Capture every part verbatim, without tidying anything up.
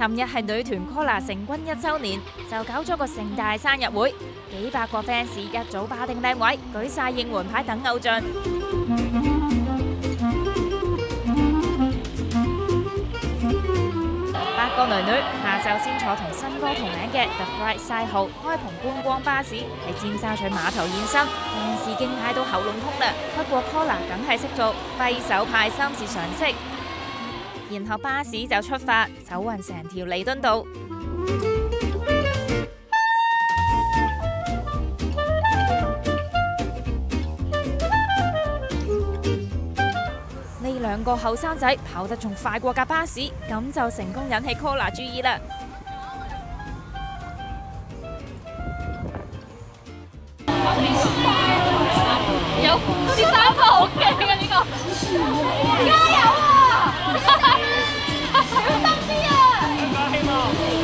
尋日係女團 COLLAR 成軍一週年，就搞咗個盛大生日會，幾百個 fans 一早霸定靚位，舉晒應援牌等偶像。八個女女下晝先坐同新歌同名嘅 The Bright Side 號開篷觀光巴士喺尖沙咀碼頭現身，fans已經嗌到喉嚨痛啦。不過 COLLAR 梗係識做，揮手派心是常識。然後巴士就出發，走勻成條彌敦道。呢兩個後生仔跑得仲快過架巴士，咁就成功引起 COLLAR 注意啦。 有啲衫褲好勁啊！呢個加油啊！小心啲啊！希望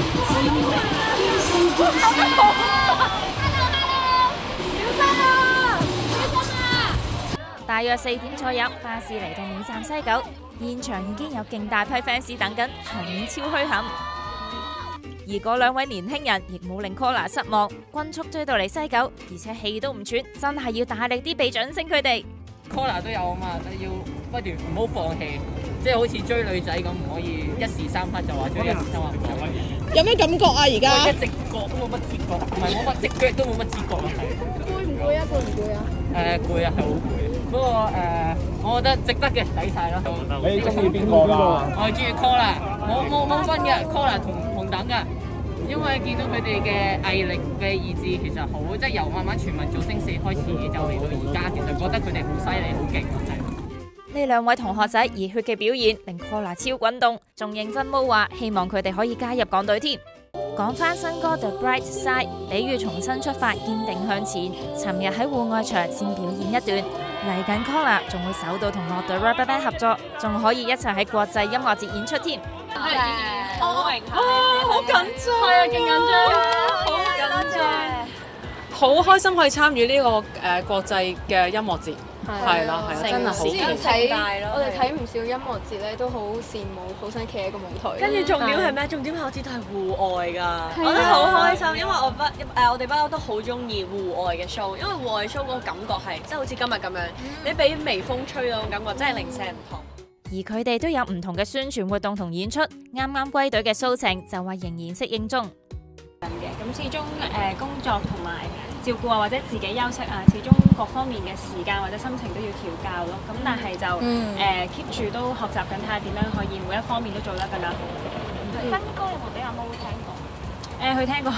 跑得好啊！小心啊！小心啊！ 大約四點左右，巴士嚟到尾站西九，現場已經有勁大批 fans 等緊，場面超墟冚。而嗰兩位年輕人亦冇令 COLLAR 失望，均速追到嚟西九，而且氣都唔喘，真係要大力啲俾掌聲佢哋。 COLLAR 都有啊嘛，要不斷唔好放棄，即係好似追女仔咁，唔可以一時三刻就話追，一時三刻唔可以。 有咩感覺啊？而家一直覺都冇乜知覺，唔係冇乜直覺都冇乜知覺啊，係。 攰唔攰啊？攰唔攰啊？ 誒攰啊，係好攰。不過誒，我覺得值得嘅，抵晒咯。 你中意邊個㗎？ 我係中意 COLLAR，冇冇冇分嘅 COLLAR 同同等㗎。因為見到佢哋嘅毅力嘅意志其實好，即係由慢慢全民造星四開始就嚟到而家，其實覺得佢哋好犀利，好勁。 呢兩位同學仔熱血嘅表現令 COLLAR 超滾動，仲認真冇話希望佢哋可以加入港隊添。講翻新歌 The Bright Side， 比喻重新出發，堅定向前。尋日喺戶外場先表演一段，嚟緊 COLLAR 仲會首度同樂隊 RubberBand 合作，仲可以一齊喺國際音樂節演出添。 係好榮幸， 好緊張， 係啊，勁緊張，好緊張， 好開心可以參與呢個誒國際嘅音樂節，係啦係啦，真係好之前睇我哋睇唔少音樂節咧，都好羨慕，好想企喺個舞台。 跟住重點係咩？重點係我知道係戶外㗎，我覺得好開心，因為我不誒我哋不嬲都好中意戶外嘅 show，因為戶外 show 嗰個感覺係即係好似今日咁樣，你俾微風吹嗰種感覺真係零舍唔同。 而佢哋都有唔同嘅宣傳活動同演出，啱啱歸隊嘅蘇晴就話仍然適應中。 嘅咁始終誒工作同埋照顧啊，或者自己休息啊，始終各方面嘅時間或者心情都要調教咯。咁但係就誒 keep 住都學習緊，睇下點樣可以每一方面都做得更加好。 新歌有冇俾阿毛聽過？ 誒佢聽過，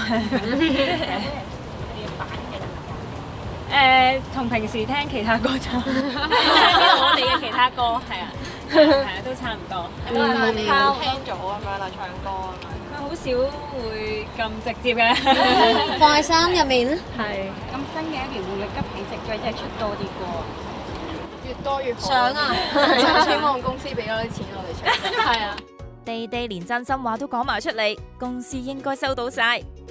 你版嘅誒同平時聽其他歌差，我哋嘅其他歌係啊。係啊，都差唔多。 都係你聽咗咁樣啦，唱歌咁樣。 佢好少會咁直接嘅， 放喺衫入面咧。 係。 咁新嘅一年會唔會急起直追，即係出多啲歌？ 越多越好。 想啊！希望公司俾多啲錢我哋唱。 係啊。地地連真心話都講埋出嚟，公司應該收到晒。